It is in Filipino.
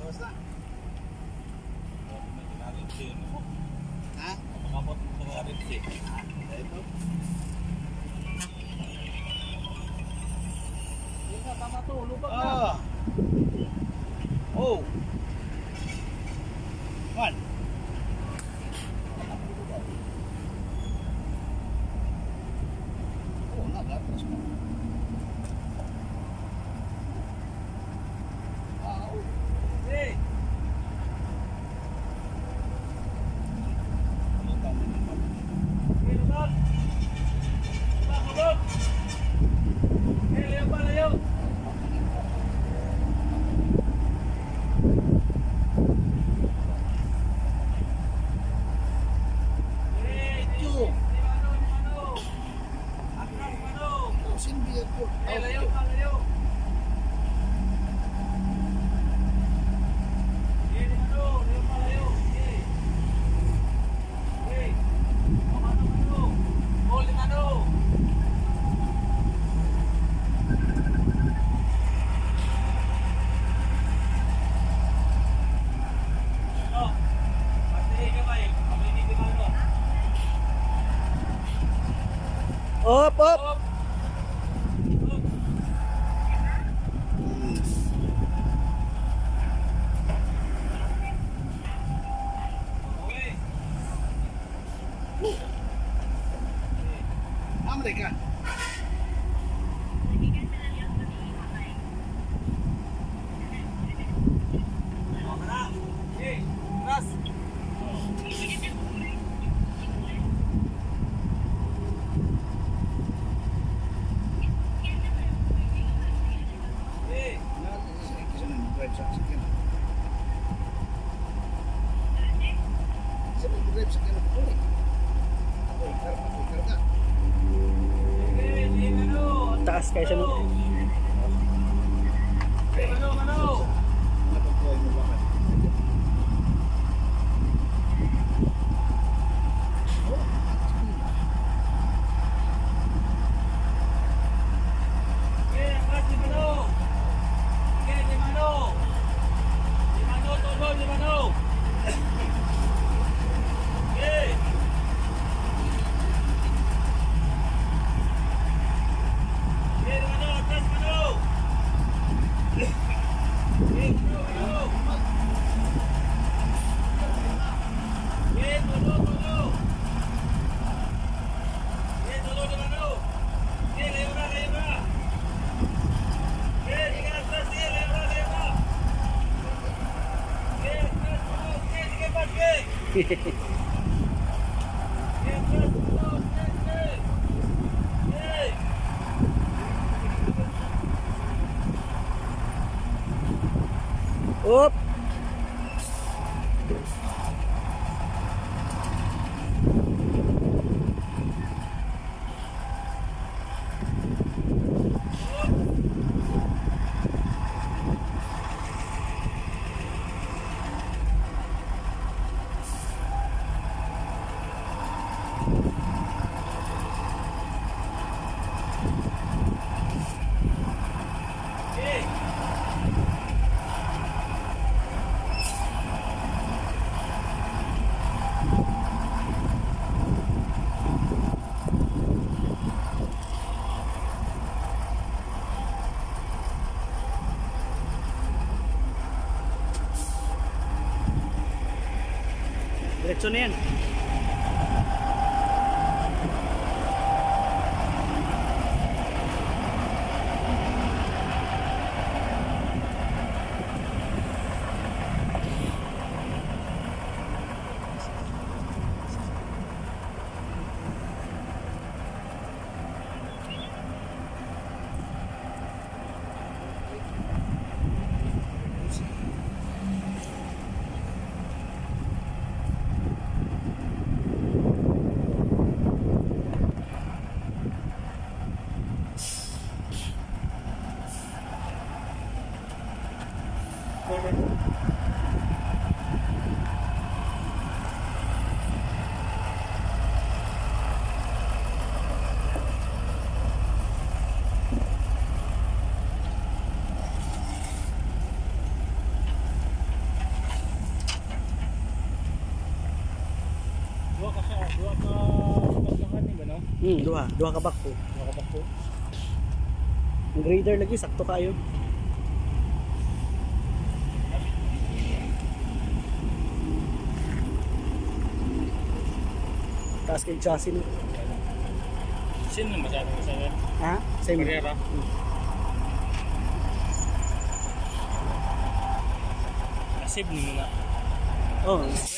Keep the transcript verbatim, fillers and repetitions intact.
Hah? Kapot tengah ripsi. Itu. Ini tama tuh, lupa na. Ah. Oh. One. Oh, not that much more. Wow. Hey. Hey, lupa. Lupa, hulog. Hey, layo pa, layo. Eh, layo pa, layo. Eh, di mano, layo pa, layo. Eh. Eh. Oh, mano, mano. Oh, di mano. Oh. Pasti ka ba eh? Kami ni di mano. Up, up. Oh. Amerika. Oh, mana? Eh, keras. Eh, Kasi nang drive sa sakyan. Kasi nang drive sa sakyan ako ulit. Ako ikar, ako ikar ka. eh, di mano. Taas kayo sa no. Eh, mano, mano. Napagkuhay mo bakit? Oh, Eh, keras di mano. Eh, di mano. Di mano, todo, di mano. Eh. Eh, di mano, atas mano. Eh, mano, mano. Eh, todo, todo. Eh, todo di mano. Eh, layo na, layo na. Eh, di ka atas, eh, layo na, layo na. Eh, atas, mano. Eh, di ka pas, eh. Eh, atas, mano. Eh, eh. Eh. Up. Eh. Diretso na yan. Dua ka magkakan ni ba no? Hmm, duha. Duha ka bako. Dua ka ba ko? Ang grader lagi, sakto kayo. Taas kay chassis no. Sino masyado mo sa Ha? Same. Carrera? Asib ni mo na. Oh,